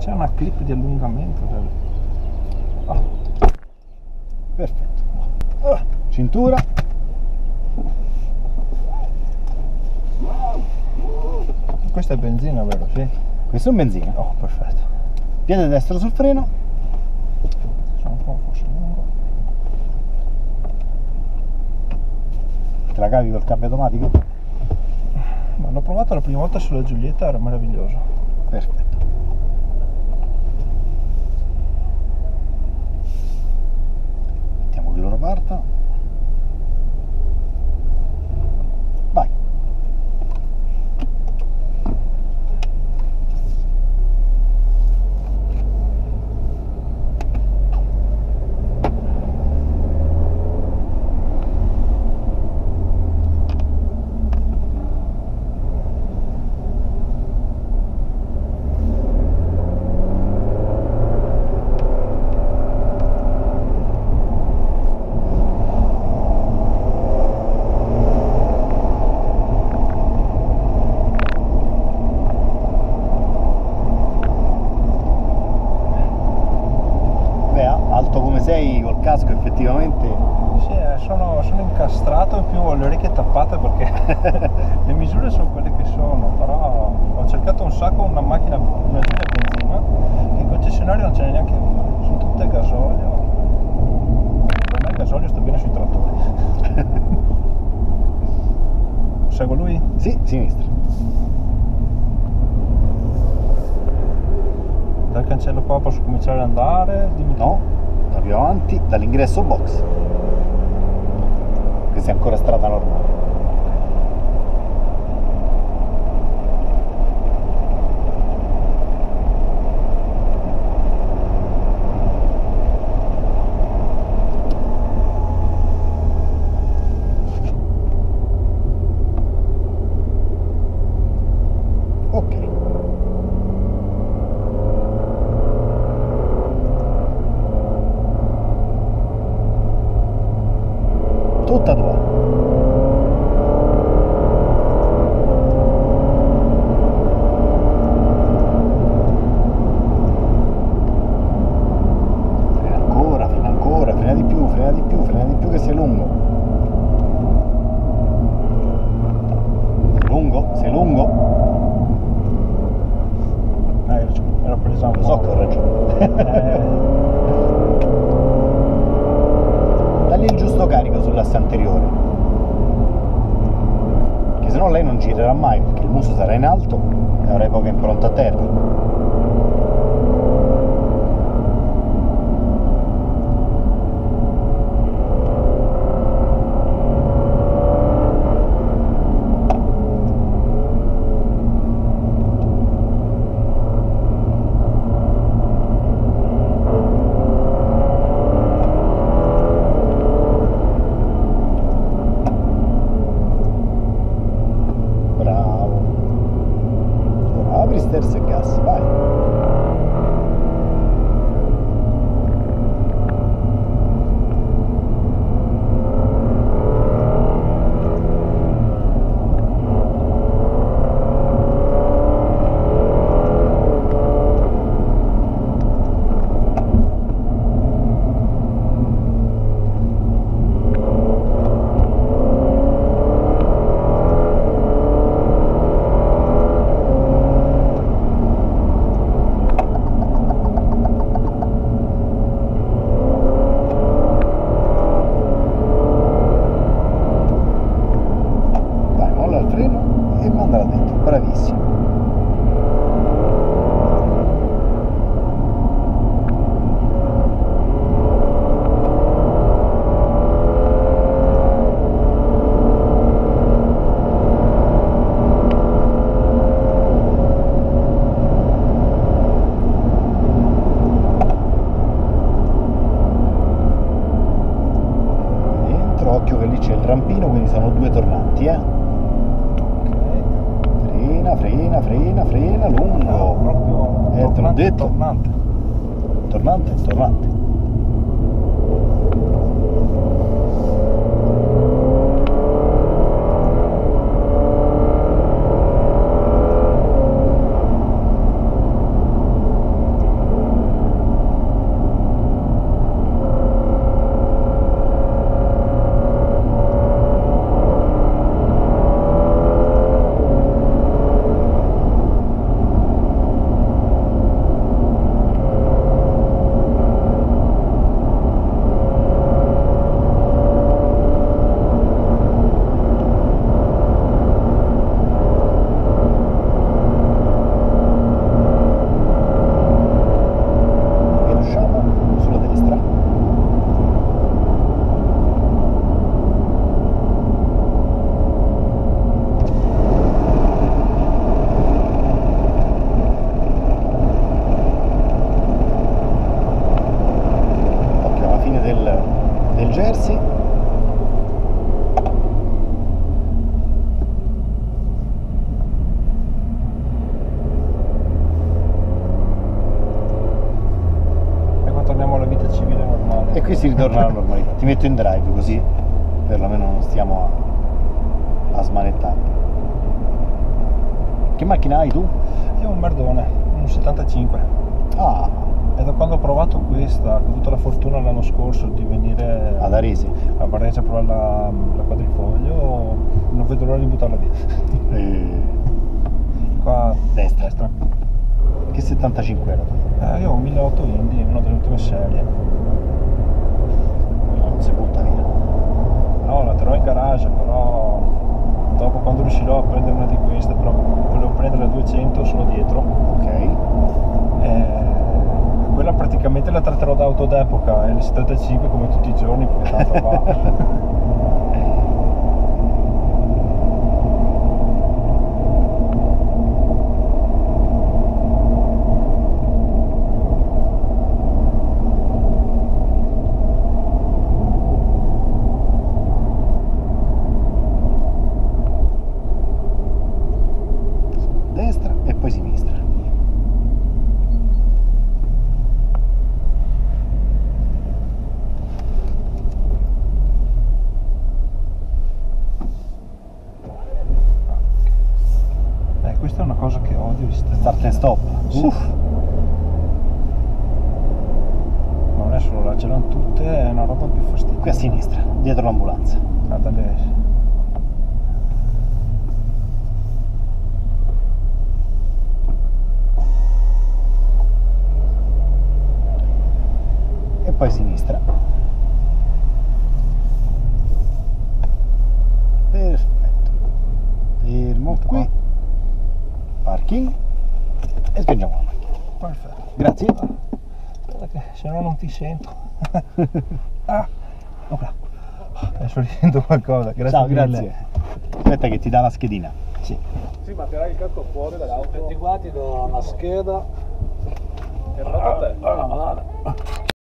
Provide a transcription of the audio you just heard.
C'è una clip di allungamento del... Perfetto. Cintura. Questa è benzina, vero? Sì. Questo è un benzina. Oh, perfetto. Piede destro sul freno. Sono un po' forse lungo. Te la cavi col cambio automatico? Ma l'ho provato la prima volta sulla Giulietta, era meraviglioso. Perfetto. Mettiamo che loro partano. Vai. Sei col casco effettivamente. Sì, sono incastrato, in più ho le orecchie tappate perché le misure sono quelle che sono, però ho cercato un sacco una macchina, una Giulia benzina, che in concessionario non ce n'è neanche una, sono tutte gasolio. Per me il gasolio sta bene sui trattori. Seguo lui? Sì, sinistra. Dal cancello qua posso cominciare ad andare? Dimmi tu. No. Più avanti dall'ingresso box, questa è ancora strada normale. Ok. Tutta tua. Frena ancora, frena di più, frena di più che sia lungo. Sei lungo? Hai ragione, ero presa un Lo po'. so che ho ragione. Dagli il giusto carico sull'asse anteriore, che se no lei non girerà mai perché il muso sarà in alto e avrai poca impronta a terra. Terzo e gas, vai. Bravissimo. Dentro, occhio che lì c'è il rampino, quindi sono due tornanti, Frena, lungo. Proprio Te l'ho detto. Tornante. ritorna alla normalità. Ti metto in drive così perlomeno non stiamo a smanettare. Che macchina hai tu? Io ho un Merdone, un 75. Ah, E da quando ho provato questa, ho avuto la fortuna l'anno scorso di venire ad Arese. a Varese a provare la quadrifoglio, non vedo l'ora di buttarla via. Qua Destra. Che 75 era? Io ho un 1008 Indy, una delle ultime serie. Non si butta via. No, la terrò in garage, però dopo quando riuscirò a prendere una di queste, però volevo prendere la 200 solo dietro. Ok. Quella praticamente la tratterò da auto d'epoca e il 75 come tutti i giorni perché tanto va. Destra e poi sinistra. Questa è una cosa che odio di Start and stop. Uff. Non è solo là, ce l'hanno tutte, è una roba più fastidiosa. Qui a sinistra, dietro l'ambulanza. E poi sinistra. Perfetto. Fermo qui. Parking. E spingiamo la macchina. Perfetto. Grazie. Aspetta che se no non ti sento. Opla. Adesso riento qualcosa. Grazie Ciao, mille. grazie. Aspetta che ti dà la schedina. Sì. Sì, ma tirai il casco fuori dall'auto. Tutti qua ti do una scheda. È rotta a te.